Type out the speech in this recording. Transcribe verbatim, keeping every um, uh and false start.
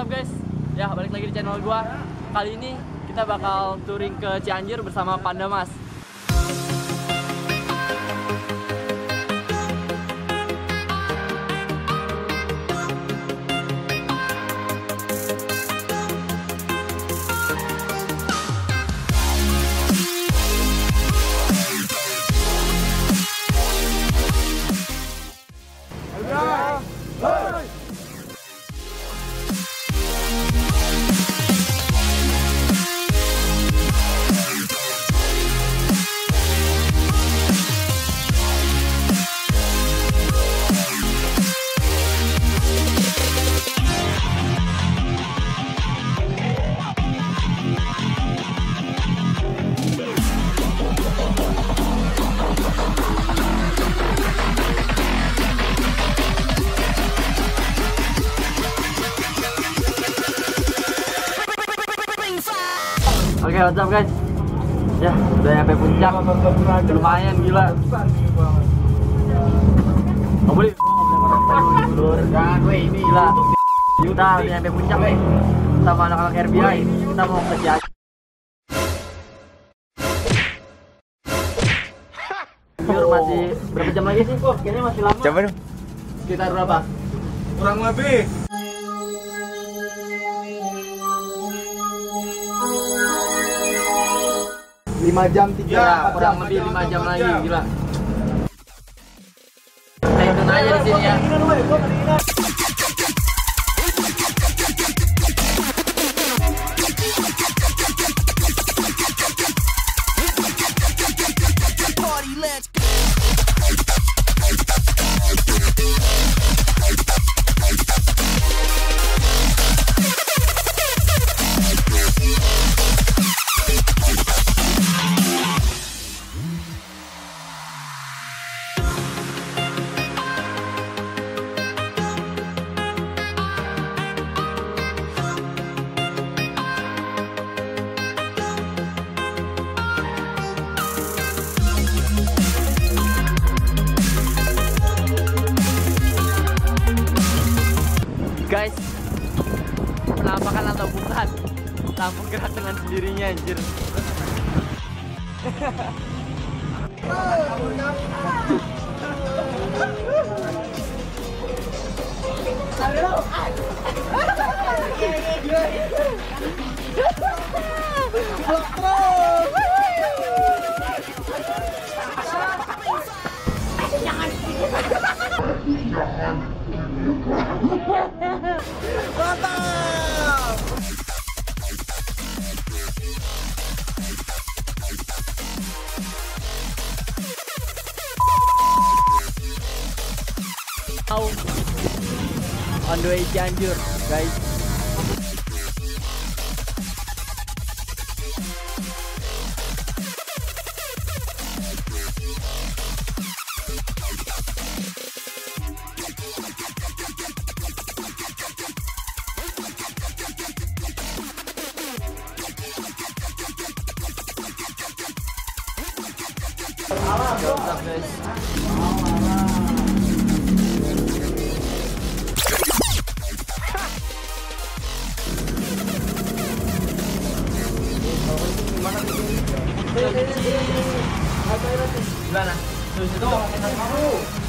up guys? Ya, balik lagi di channel gua. Kali ini kita bakal touring ke Cianjur bersama Panda Mas. Oke, what's up guys? Ya, udah nyampe puncak. Lumayan gila. Oh, boleh. Ini gila. Kita udah nyampe puncak nih. Sama anak-anak R B I. Kita mau ke Cianjur. Masih berapa jam lagi sih? Kok kayaknya masih lama. Coba dong. Sekitar berapa? Kurang lebih lima jam, tiga ya, kurang lebih lima jam lagi, gila. Stay tune aja di sini ya. Guys, penampakan atau bukan, lampu gerak dengan sendirinya anjir. mantap. On the way Cianjur, guys. What's up, guys? Gimana? Terus itu